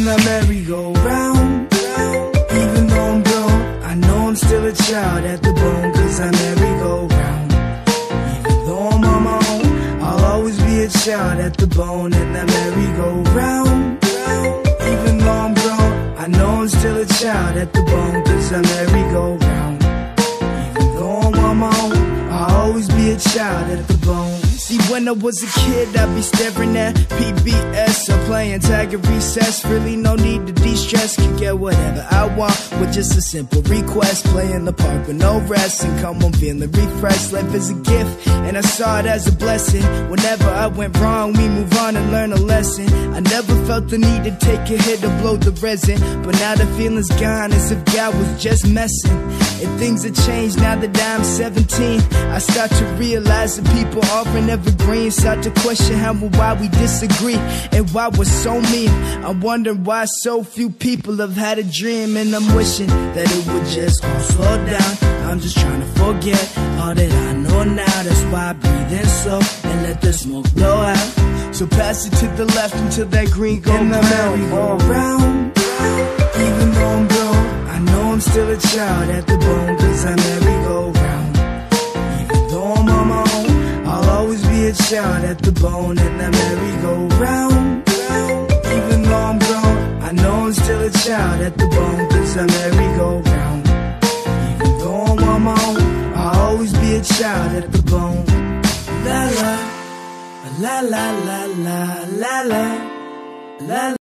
in the merry-go-round. Even though I'm grown, I know I'm still a child at the bone, 'cause I merry-go-round. Even though I'm on my own, I'll always be a child at the bone in the merry-go-round. Even though I'm grown, I know I'm still a child at the bone, 'cause I merry-go-round. Even though I'm on my own, I'll always be a child at the bone. See, when I was a kid, I'd be staring at PBS or playing tag at recess. Really no need to de-stress, can get whatever I want with just a simple request. Play in the park with no rest and come home feeling refreshed. Life is a gift and I saw it as a blessing. Whenever I went wrong, we move on and learn a lesson. I never felt the need to take a hit or blow the resin, but now the feeling's gone as if God was just messing. And things have changed now that I'm 17. I start to realize that people aren't evergreen. Start to question how and why we disagree and why we're so mean. I'm wondering why so few people have had a dream, and I'm wishing that it would just all slow down. I'm just trying to forget all that I know now. That's why I breathe in slow and let the smoke blow out. So pass it to the left until that green goes in the merry-go-round. Even though I'm grown, I know I'm still a child at the bone, 'cause I merry-go-round. Even though I'm on my own, I'll always be a child at the bone in the merry-go-round. Even though I'm grown, I know I'm still a child at the bone, 'cause I merry-go-round. Even though I'm on my own, I'll always be a child at the bone. La la, la la la la la la la.